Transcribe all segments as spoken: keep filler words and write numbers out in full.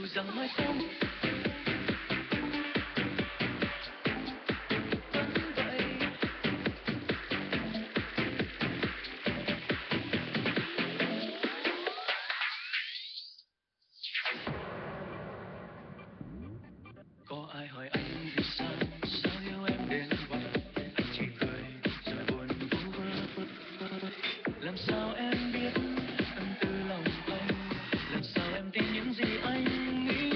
rằng mai sau vẫn vậy. Có ai hỏi anh vì sao, sao yêu em đến vậy? Anh chỉ cười rồi buồn vu vơ. Làm sao em biết tâm tư lòng anh? Làm sao em tin những gì anh nghĩ?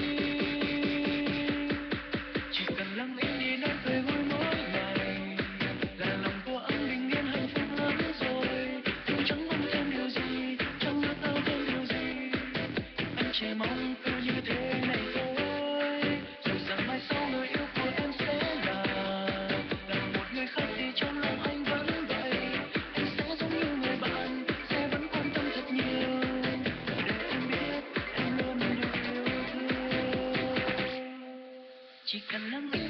Chỉ cần lặng im nhìn em cười vui mỗi ngày là lòng của anh bình yên hạnh phúc lắm rồi. Dù chẳng mong thêm điều gì, chẳng ước ao thêm điều gì, anh chỉ mong cứ như thế này thôi. Dù rằng mai sau người yêu của em sẽ là là một người khác thì trong lòng anh vẫn vậy. Anh sẽ giống như người bạn, sẽ vẫn quan tâm thật nhiều để em biết em luôn được yêu thương. Chỉ cần lắng nghe